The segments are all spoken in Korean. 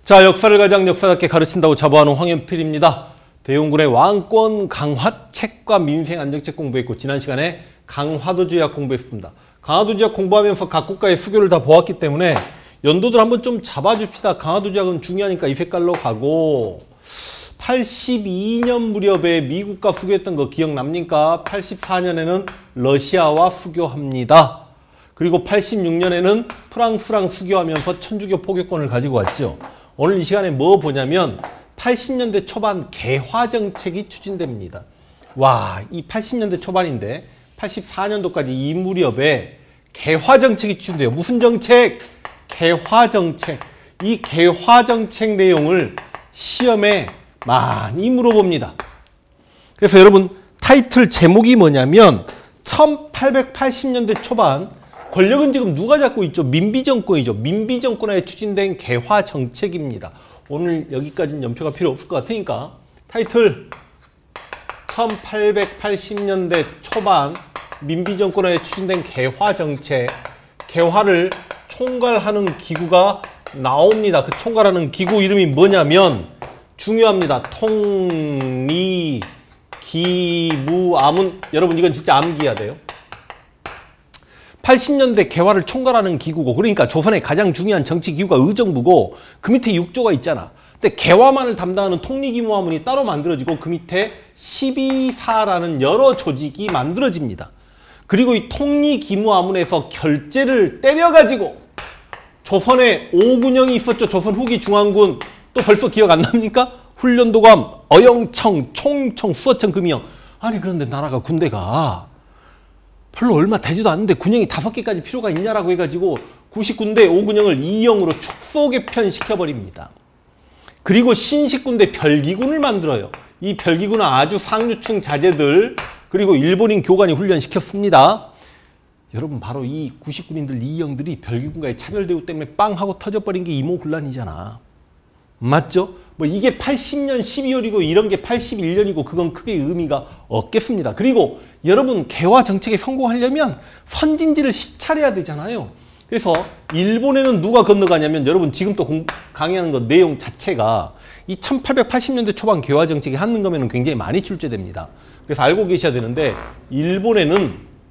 자, 역사를 가장 역사답게 가르친다고 자부하는 황현필입니다. 대용군의 왕권 강화책과 민생안정책 공부했고, 지난 시간에 강화도주의학 공부했습니다. 강화도주의학 공부하면서 각 국가의 수교를 다 보았기 때문에 연도들 한번 좀 잡아줍시다. 강화도주의학은 중요하니까 이 색깔로 가고, 82년 무렵에 미국과 수교했던 거 기억납니까? 84년에는 러시아와 수교합니다. 그리고 86년에는 프랑스랑 수교하면서 천주교 포교권을 가지고 왔죠. 오늘 이 시간에 뭐 보냐면 80년대 초반 개화정책이 추진됩니다. 와, 이 80년대 초반인데 84년도까지 이 무렵에 개화정책이 추진돼요. 무슨 정책? 개화정책. 이 개화정책 내용을 시험에 많이 물어봅니다. 그래서 여러분 타이틀 제목이 뭐냐면 1880년대 초반 권력은 지금 누가 잡고 있죠? 민비정권이죠. 민비정권에 추진된 개화정책입니다. 오늘 여기까지는 연표가 필요 없을 것 같으니까 타이틀 1880년대 초반 민비정권에 추진된 개화정책. 개화를 총괄하는 기구가 나옵니다. 그 총괄하는 기구 이름이 뭐냐면 중요합니다. 통리 기무암은 여러분 이건 진짜 암기해야 돼요. 80년대 개화를 총괄하는 기구고, 그러니까 조선의 가장 중요한 정치기구가 의정부고 그 밑에 6조가 있잖아. 근데 개화만을 담당하는 통리기무화문이 따로 만들어지고 그 밑에 12사라는 여러 조직이 만들어집니다. 그리고 이 통리기무화문에서 결제를 때려가지고 조선에 5군영이 있었죠. 조선 후기 중앙군. 또 벌써 기억 안 납니까? 훈련도감, 어영청, 총청, 수어청, 금이영. 아니 그런데 나라가 군대가 별로 얼마 되지도 않는데 군영이 5개까지 필요가 있냐라고 해가지고 99군대 5군영을 2영으로 축소 개편시켜버립니다. 그리고 신식군대 별기군을 만들어요. 이 별기군은 아주 상류층 자제들 그리고 일본인 교관이 훈련시켰습니다. 여러분 바로 이 99군인들 2영들이 별기군과의 차별대우 때문에 빵 하고 터져버린 게 이모군란이잖아. 맞죠? 뭐 이게 80년 12월이고 이런 게 81년이고 그건 크게 의미가 없겠습니다. 그리고 여러분 개화 정책에 성공하려면 선진지를 시찰해야 되잖아요. 그래서 일본에는 누가 건너가냐면 여러분 지금 또 강의하는 거 내용 자체가 이 1880년대 초반 개화 정책이 한능검에는 굉장히 많이 출제됩니다. 그래서 알고 계셔야 되는데 일본에는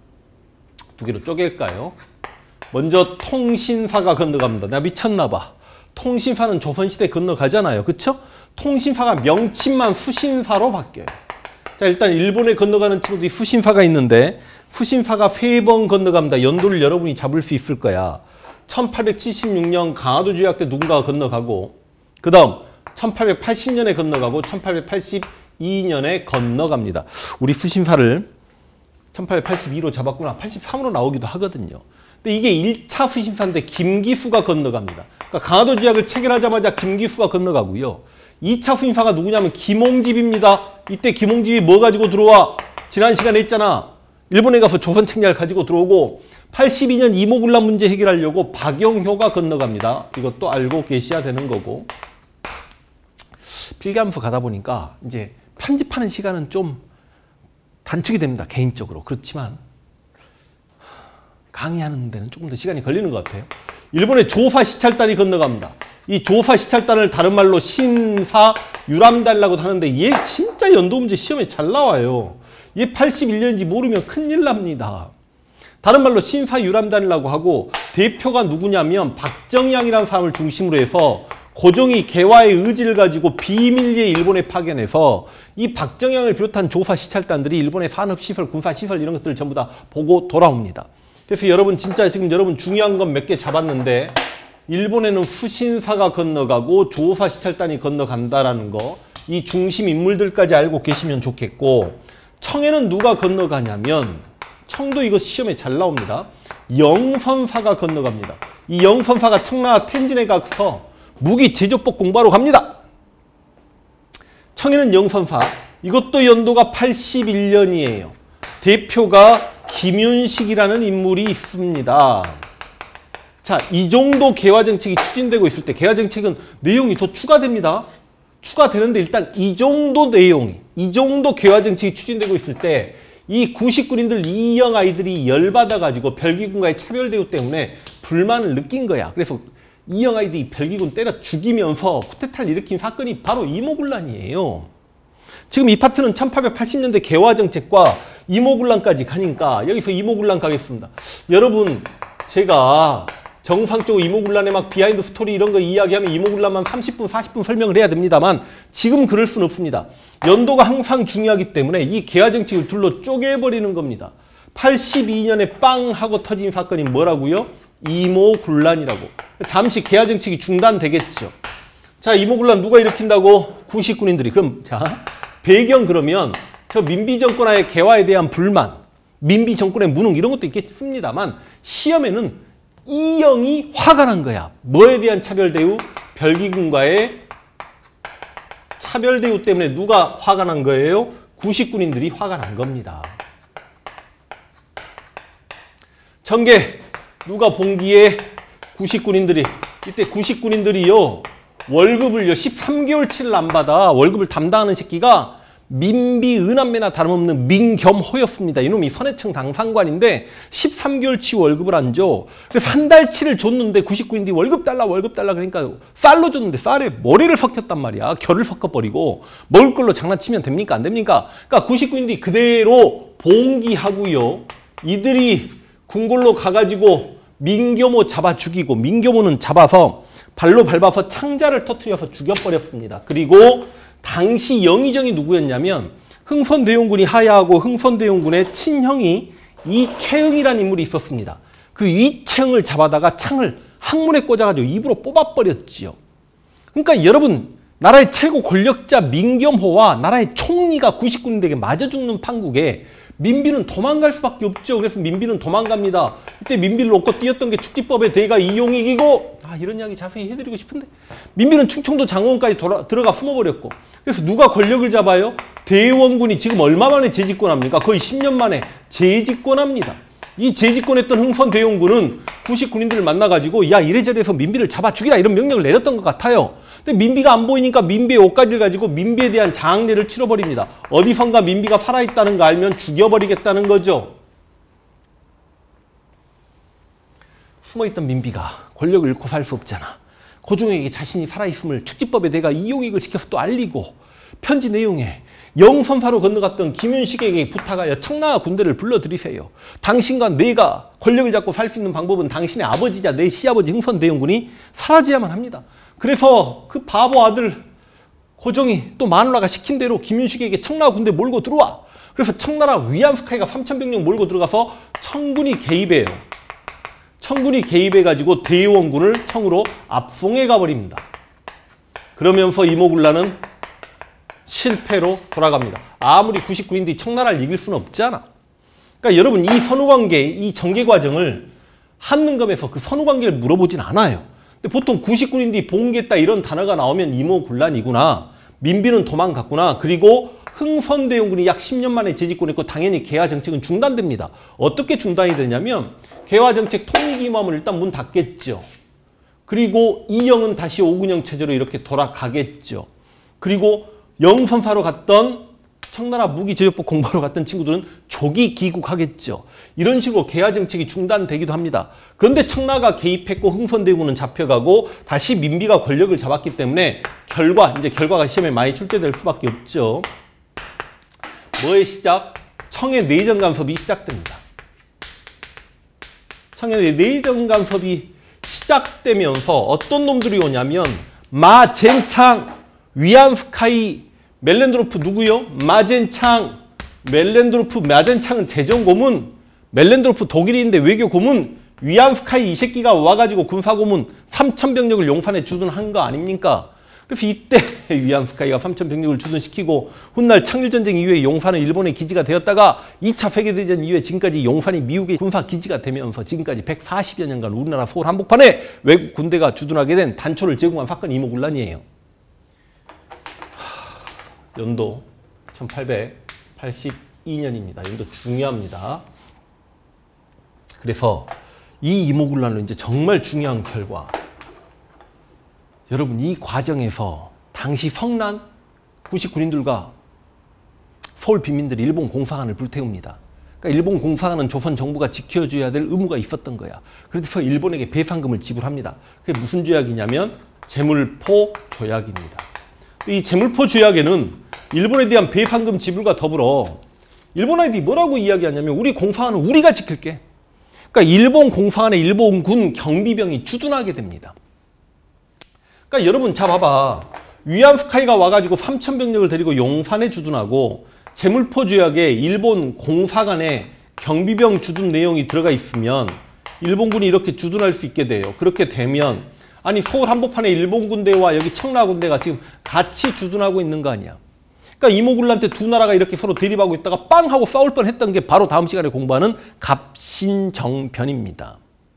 두 개로 쪼갤까요? 먼저 통신사가 건너갑니다. 내가 미쳤나 봐. 통신사는 조선시대 건너가잖아요. 그쵸? 통신사가 명칭만 수신사로 바뀌어요. 자, 일단 일본에 건너가는 친구들이 수신사가 있는데 수신사가 3번 건너갑니다. 연도를 여러분이 잡을 수 있을 거야. 1876년 강화도주의학 때 누군가가 건너가고 그 다음 1880년에 건너가고 1882년에 건너갑니다. 우리 수신사를 1882로 잡았구나. 83으로 나오기도 하거든요. 근데 이게 1차 수신사인데 김기수가 건너갑니다. 그러니까 강화도주의학을 체결하자마자 김기수가 건너가고요. 2차 수신사가 누구냐면 김홍집입니다. 이때 김홍집이 뭐 가지고 들어와? 지난 시간에 했잖아. 일본에 가서 조선 책략을 가지고 들어오고 82년 이모군란 문제 해결하려고 박영효가 건너갑니다. 이것도 알고 계셔야 되는 거고. 필기하면서 가다 보니까 이제 편집하는 시간은 좀 단축이 됩니다. 개인적으로. 그렇지만 강의하는 데는 조금 더 시간이 걸리는 것 같아요. 일본의 조사 시찰단이 건너갑니다. 이 조사 시찰단을 다른 말로 신사 유람단이라고도 하는데 얘 진짜 연도 문제 시험에 잘 나와요. 얘 81년인지 모르면 큰일 납니다. 다른 말로 신사 유람단이라고 하고 대표가 누구냐면 박정희양이라는 사람을 중심으로 해서 고종이 개화의 의지를 가지고 비밀리에 일본에 파견해서 이 박정희양을 비롯한 조사 시찰단들이 일본의 산업시설, 군사시설 이런 것들을 전부 다 보고 돌아옵니다. 그래서 여러분 진짜 지금 여러분 중요한 건 몇 개 잡았는데 일본에는 수신사가 건너가고 조사 시찰단이 건너간다라는 거, 이 중심 인물들까지 알고 계시면 좋겠고, 청에는 누가 건너가냐면 청도 이거 시험에 잘 나옵니다. 영선사가 건너갑니다. 이 영선사가 청나라 텐진에 가서 무기 제조법 공부하러 갑니다. 청에는 영선사, 이것도 연도가 81년이에요. 대표가 김윤식이라는 인물이 있습니다. 자, 이 정도 개화정책이 추진되고 있을 때 개화정책은 내용이 더 추가됩니다. 추가되는데 일단 이 정도 내용이, 이 정도 개화정책이 추진되고 있을 때 이 99인들 이영 아이들이 열받아가지고 별기군과의 차별대우 때문에 불만을 느낀 거야. 그래서 이영아이들이 별기군 때려 죽이면서 쿠데타를 일으킨 사건이 바로 이모군란이에요. 지금 이 파트는 1880년대 개화정책과 이모군란까지 가니까 여기서 이모군란 가겠습니다. 여러분, 제가 정상적으로 이모군란의 막 비하인드 스토리 이런 거 이야기하면 이모군란만 30분, 40분 설명을 해야 됩니다만 지금 그럴 수는 없습니다. 연도가 항상 중요하기 때문에 이 개화정책을 둘로 쪼개버리는 겁니다. 82년에 빵 하고 터진 사건이 뭐라고요? 이모군란이라고. 잠시 개화정책이 중단되겠죠. 자, 이모군란 누가 일으킨다고? 구식군인들이. 그럼 자, 배경 그러면 저 민비 정권의 개화에 대한 불만, 민비 정권의 무능 이런 것도 있겠습니다만 시험에는 이영이 화가 난 거야. 뭐에 대한 차별대우? 별기군과의 차별대우 때문에 누가 화가 난 거예요? 구식군인들이 화가 난 겁니다. 전개 누가 봉기에 구식군인들이, 이때 구식군인들이요 월급을요 13개월치를 안 받아. 월급을 담당하는 새끼가 민비 은한매나 다름없는 민겸호였습니다. 이놈이 선해청 당상관인데 13개월치 월급을 안 줘. 그래서 한 달치를 줬는데 구식군인들이 월급 달라 그러니까 쌀로 줬는데 쌀에 머리를 섞였단 말이야. 결을 섞어버리고 먹을 걸로 장난치면 됩니까? 안 됩니까? 그러니까 구식군인들이 그대로 봉기하고요. 이들이 궁궐로 가가지고 민겸호 잡아 죽이고, 민겸호는 잡아서 발로 밟아서 창자를 터뜨려서 죽여버렸습니다. 그리고 당시 영의정이 누구였냐면 흥선대원군이 하야하고 흥선대원군의 친형이 이채응이라는 인물이 있었습니다. 그 이채응을 잡아다가 창을 항문에 꽂아가지고 입으로 뽑아버렸지요. 그러니까 여러분, 나라의 최고 권력자 민겸호와 나라의 총리가 구식군인들에게 맞아 죽는 판국에 민비는 도망갈 수밖에 없죠. 그래서 민비는 도망갑니다. 이때 민비를 놓고 뛰었던 게 축지법의 대가 이용익이고, 이런 이야기 자세히 해드리고 싶은데 민비는 충청도 장원까지 들어가 숨어버렸고, 그래서 누가 권력을 잡아요? 대원군이 지금 얼마 만에 재집권합니까? 거의 10년 만에 재집권합니다. 이 재집권했던 흥선대원군은 구식군인들을 만나가지고 야, 이래저래 해서 민비를 잡아 죽이라 이런 명령을 내렸던 것 같아요. 근데 민비가 안 보이니까 민비의 옷가지를 가지고 민비에 대한 장례를 치러버립니다. 어디선가 민비가 살아있다는 거 알면 죽여버리겠다는 거죠. 숨어있던 민비가 권력을 잃고 살 수 없잖아. 고종에게 자신이 살아있음을 축지법에 내가 이용익을 시켜서 또 알리고, 편지 내용에 영선사로 건너갔던 김윤식에게 부탁하여 청나라 군대를 불러들이세요. 당신과 내가 권력을 잡고 살 수 있는 방법은 당신의 아버지자 내 시아버지 흥선대원군이 사라져야만 합니다. 그래서 그 바보 아들 고종이 또 마누라가 시킨 대로 김윤식에게 청나라 군대 몰고 들어와. 그래서 청나라 위안스카이가 3000병력 몰고 들어가서 청군이 개입해요. 청군이 개입해가지고 대원군을 청으로 압송해 가버립니다. 그러면서 이모군란은 실패로 돌아갑니다. 아무리 구식군인들이 청나라를 이길 수는 없잖아. 그러니까 여러분, 이 선후관계, 이 전개 과정을 한능검에서 그 선후관계를 물어보진 않아요. 근데 보통 구식군인들이 봉기했다 이런 단어가 나오면 이모군란이구나, 민비는 도망갔구나, 그리고 흥선대원군이 약 10년 만에 재집권했고 당연히 개화정책은 중단됩니다. 어떻게 중단이 되냐면 개화정책 통일기모함을 일단 문 닫겠죠. 그리고 이영은 다시 오군영 체제로 이렇게 돌아가겠죠. 그리고 영선사로 갔던 청나라 무기제조법 공부하러 갔던 친구들은 조기 귀국하겠죠. 이런 식으로 개화정책이 중단되기도 합니다. 그런데 청나라가 개입했고 흥선대원군은 잡혀가고 다시 민비가 권력을 잡았기 때문에 이제 결과가 시험에 많이 출제될 수밖에 없죠. 뭐의 시작? 청의 내정 간섭이 시작됩니다. 청의 내정 간섭이 시작되면서 어떤 놈들이 오냐면 마젠창, 위안스카이, 멜렌드로프 누구요? 마젠창, 멜렌드로프. 마젠창은 재정고문, 멜렌드로프 독일인인데 외교고문, 위안스카이 이 새끼가 와가지고 군사고문 3000병력을 용산에 주둔한 거 아닙니까? 그래서 이때 위안스카이가 3000병력을 주둔시키고 훗날 창일전쟁 이후에 용산은 일본의 기지가 되었다가 2차 세계대전 이후에 지금까지 용산이 미국의 군사기지가 되면서 지금까지 140여 년간 우리나라 서울 한복판에 외국 군대가 주둔하게 된 단초를 제공한 사건이 이모군란이에요. 연도 1882년입니다. 연도 중요합니다. 그래서 이 이모군란은 이제 정말 중요한 결과. 여러분, 이 과정에서 당시 성난 구식군인들과 서울 빈민들이 일본 공사관을 불태웁니다. 그러니까 일본 공사관은 조선 정부가 지켜줘야 될 의무가 있었던 거야. 그래서 일본에게 배상금을 지불합니다. 그게 무슨 조약이냐면 제물포 조약입니다. 이 제물포 조약에는 일본에 대한 배상금 지불과 더불어 일본 아이들이 뭐라고 이야기하냐면 우리 공사관은 우리가 지킬게. 그러니까 일본 공사관에 일본군 경비병이 주둔하게 됩니다. 그러니까 여러분 자 봐봐. 위안 스카이가 와가지고 3,000병력을 데리고 용산에 주둔하고 제물포 조약에 일본 공사관에 경비병 주둔 내용이 들어가 있으면 일본군이 이렇게 주둔할 수 있게 돼요. 그렇게 되면 아니 서울 한복판에 일본 군대와 여기 청라 군대가 지금 같이 주둔하고 있는 거 아니야. 그러니까 이모군란 때 두 나라가 이렇게 서로 대립하고 있다가 빵 하고 싸울 뻔했던 게 바로 다음 시간에 공부하는 갑신정변입니다.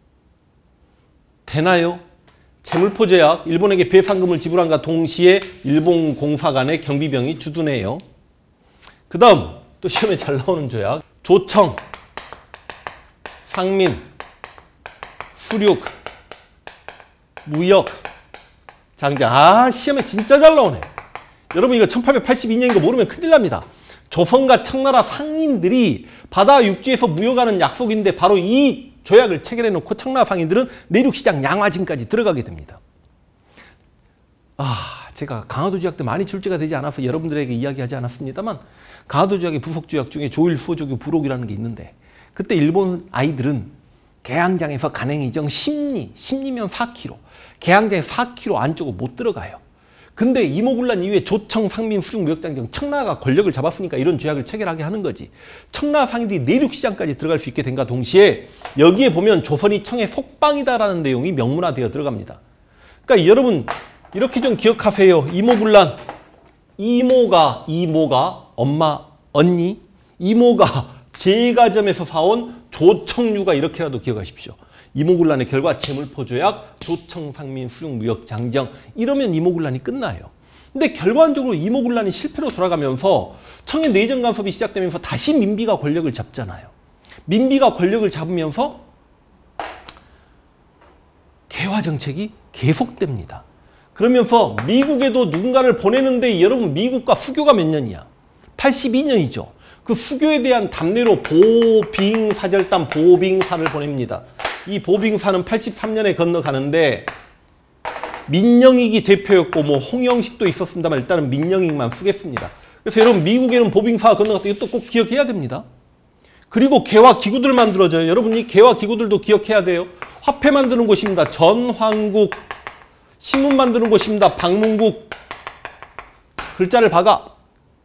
되나요? 제물포 조약, 일본에게 배상금을 지불함과 동시에 일본 공사관에 경비병이 주둔해요. 그 다음 또 시험에 잘 나오는 조약. 조청, 상민, 수륙, 무역, 장장. 시험에 진짜 잘 나오네. 여러분 이거 1882년인 거 모르면 큰일 납니다. 조선과 청나라 상인들이 바다 육지에서 무역하는 약속인데 바로 이 조약을 체결해 놓고 청나라 상인들은 내륙시장 양화진까지 들어가게 됩니다. 제가 강화도 조약 때 많이 출제가 되지 않아서 여러분들에게 이야기하지 않았습니다만 강화도 조약의 부속 조약 중에 조일 수호조교 부록이라는 게 있는데 그때 일본 아이들은 개항장에서 간행이정 심리면 4km, 개항장에 4km 안쪽으로 못 들어가요. 근데 이모군란 이후에 조청, 상민, 수륙, 무역장정, 청나라가 권력을 잡았으니까 이런 조약을 체결하게 하는 거지. 청나라 상인들이 내륙시장까지 들어갈 수 있게 된과 동시에 여기에 보면 조선이 청의 속방이다라는 내용이 명문화되어 들어갑니다. 그러니까 여러분 이렇게 좀 기억하세요. 이모군란, 이모가 엄마, 언니, 이모가 제과점에서 사온 조청류가 이렇게라도 기억하십시오. 이모군란의 결과 제물포 조약, 조청, 상민, 수륙, 무역, 장정 이러면 이모군란이 끝나요. 근데 결과적으로 이모군란이 실패로 돌아가면서 청의 내정 간섭이 시작되면서 다시 민비가 권력을 잡잖아요. 민비가 권력을 잡으면서 개화 정책이 계속됩니다. 그러면서 미국에도 누군가를 보내는데 여러분 미국과 수교가 몇 년이야? 82년이죠. 그 수교에 대한 답례로 보빙사절단 보빙사를 보냅니다. 이 보빙사는 83년에 건너가는데 민영익이 대표였고 뭐 홍영식도 있었습니다만 일단은 민영익만 쓰겠습니다. 그래서 여러분 미국에는 보빙사가 건너갔다. 이것도 꼭 기억해야 됩니다. 그리고 개화 기구들 만들어져요. 여러분 이 개화 기구들도 기억해야 돼요. 화폐 만드는 곳입니다. 전황국. 신문 만드는 곳입니다. 방문국. 글자를 박아.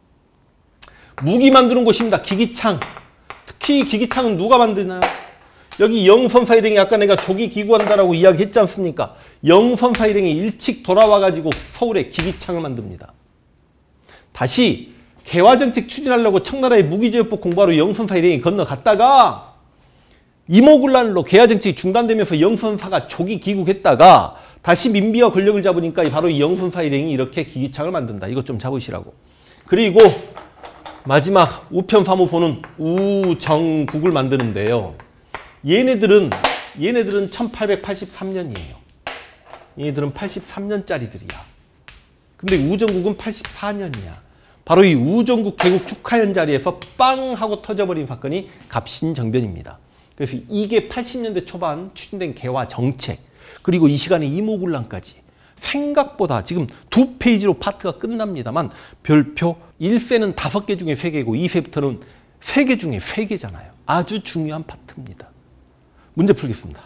무기 만드는 곳입니다. 기기창. 특히 기기창은 누가 만드나요? 여기 영선사 일행이 아까 내가 조기 기구한다라고 이야기했지 않습니까? 영선사 일행이 일찍 돌아와가지고 서울에 기기창을 만듭니다. 다시 개화정책 추진하려고 청나라의 무기제어법 공부하러 영선사 일행이 건너갔다가 이모군란으로 개화정책이 중단되면서 영선사가 조기 기국했다가 다시 민비가 권력을 잡으니까 바로 이 영선사 일행이 이렇게 기기창을 만든다. 이것 좀 잡으시라고. 그리고 마지막 우편 사무소는 우정국을 만드는데요. 얘네들은 1883년이에요. 얘네들은 83년짜리들이야. 근데 우정국은 84년이야. 바로 이 우정국 개국 축하연 자리에서 빵 하고 터져버린 사건이 갑신정변입니다. 그래서 이게 80년대 초반 추진된 개화 정책 그리고 이 시간에 이모군란까지 생각보다 지금 2페이지로 파트가 끝납니다만 별표 1세는 5개 중에 3개고 2세부터는 3개 중에 3개잖아요. 아주 중요한 파트입니다. 문제 풀겠습니다.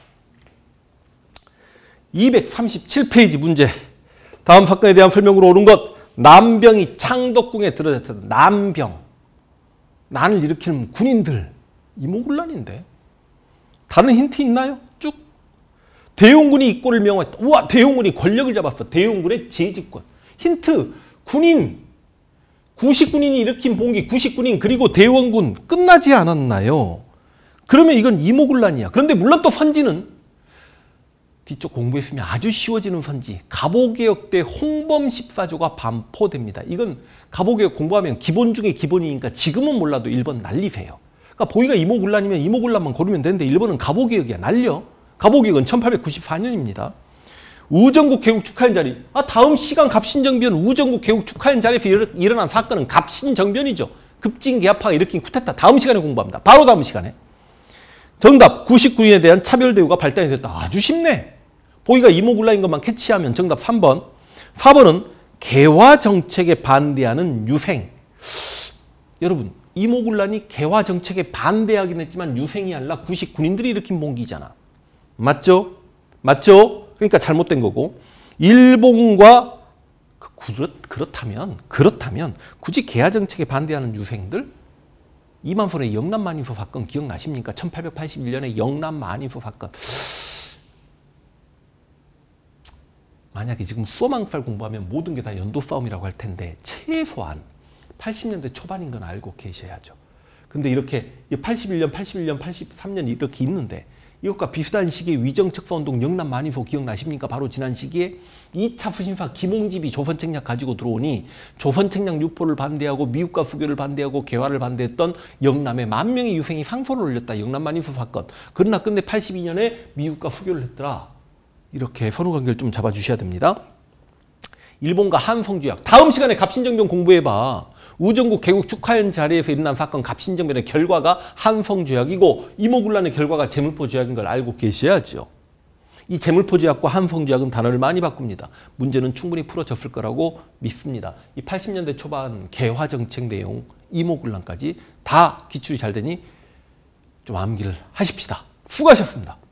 237페이지 문제. 다음 사건에 대한 설명으로 옳은 것. 남병이 창덕궁에 들어졌다. 남병. 난을 일으키는 군인들. 이모군란인데. 다른 힌트 있나요? 쭉. 대용군이 입고를 명화했다. 우와, 대용군이 권력을 잡았어. 대용군의 재집권. 힌트. 군인. 구식군인이 일으킨 봉기. 구식군인 그리고 대원군. 끝나지 않았나요? 그러면 이건 이모군란이야. 그런데 물론 또 선지는 뒤쪽 공부했으면 아주 쉬워지는 선지. 갑오개혁 때 홍범 14조가 반포됩니다. 이건 갑오개혁 공부하면 기본 중에 기본이니까 지금은 몰라도 1번 날리세요. 그러니까 보기가 이모군란이면 이모군란만 고르면 되는데 1번은 갑오개혁이야. 날려. 갑오개혁은 1894년입니다. 우정국 개국 축하연 자리. 다음 시간 갑신정변 우정국 개국 축하연 자리에서 일어난 사건은 갑신정변이죠. 급진개합파가 일으킨 쿠데타. 다음 시간에 공부합니다. 바로 다음 시간에. 정답 99인에 대한 차별 대우가 발단이 됐다. 아주 쉽네. 보기가 이모굴라인 것만 캐치하면 정답 3번. 4번은 개화 정책에 반대하는 유생. 여러분 이모굴란이 개화 정책에 반대하긴 했지만 유생이 아니라 99인들이 일으킨 봉기잖아. 맞죠? 맞죠? 그러니까 잘못된 거고. 일본과 그렇다면 굳이 개화 정책에 반대하는 유생들? 이만선의 영남 만인소 사건 기억나십니까? 1881년에 영남 만인소 사건. 만약에 지금 수어망살 공부하면 모든 게 다 연도 싸움이라고 할 텐데 최소한 80년대 초반인 건 알고 계셔야죠. 근데 이렇게 81년, 83년 이렇게 있는데 이것과 비슷한 시기에 위정척사운동 영남 만인소 기억나십니까? 바로 지난 시기에 2차 후신사 김홍집이 조선책략 가지고 들어오니 조선책략 유포를 반대하고 미국과 수교를 반대하고 개화를 반대했던 영남의 10,000명의 유생이 상소를 올렸다. 영남 만인소 사건. 그러나 끝내 82년에 미국과 수교를 했더라. 이렇게 선후관계를 좀 잡아주셔야 됩니다. 일본과 한성조약. 다음 시간에 갑신정변 공부해봐. 우정국 개국 축하연 자리에서 일어난 사건 갑신정변의 결과가 한성조약이고 이모굴란의 결과가 제물포조약인 걸 알고 계셔야죠. 이 제물포조약과 한성조약은 단어를 많이 바꿉니다. 문제는 충분히 풀어졌을 거라고 믿습니다. 이 80년대 초반 개화정책 내용, 이모굴란까지 다 기출이 잘 되니 좀 암기를 하십시다. 수고하셨습니다.